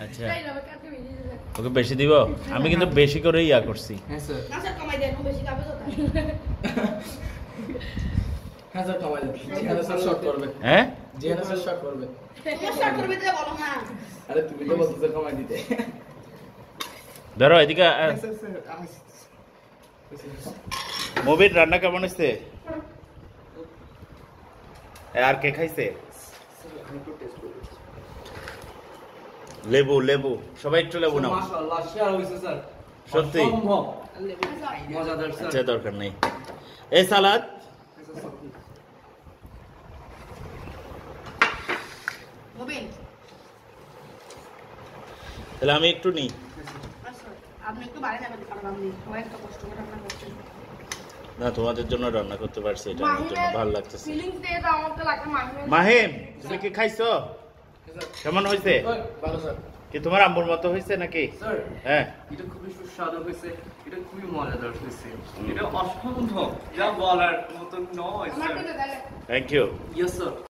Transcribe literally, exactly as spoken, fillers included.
আচ্ছা ওকে বেশি দিব আমি কিন্তু বেশি করেই ইয়া করছি হ্যাঁ স্যার না স্যার কমাই দেন বেশি খাবে তো হ্যাঁ স্যার কমাই দেন জিহাদ স্যার শর্ট করবে হ্যাঁ জিহাদ স্যার শর্ট করবে তুমি শর্ট করবে তো বলো না আরে তুমি তো বলছো কমাই দিতে ধরো এদিকে মুভির রান্না কেমন হয়েছে আর কে খাইছে লেবু লেবু সবাই একটু লেবু নাও মাশাআল্লাহ শেয়ার হইছে স্যার সত্যি মজাদার স্যার আচ্ছা দরকার নেই এই সালাদ মোবিন তাহলে আমি একটু নিই আপনি একটু বাইরে যাবেন কারণ আমি কয়েকটা কষ্ট করে রান্না করছি না তোমাদের জন্য রান্না করতে পারছি এটা আমার জন্য ভালো লাগতেছে ফিলিংস দিয়ে দাও আমাকে লাগে মাহিম মাহিম তুমি কি খাইছো কেমন হয়েছে ভালো স্যার কি তোমার আম্মুর মতো হয়েছে নাকি স্যার হ্যাঁ এটা খুবই সুস্বাদু হয়েছে এটা খুবই মজাদার হয়েছে এটা অসম্ভব যা বলার মতো নয় sir thank you yes sir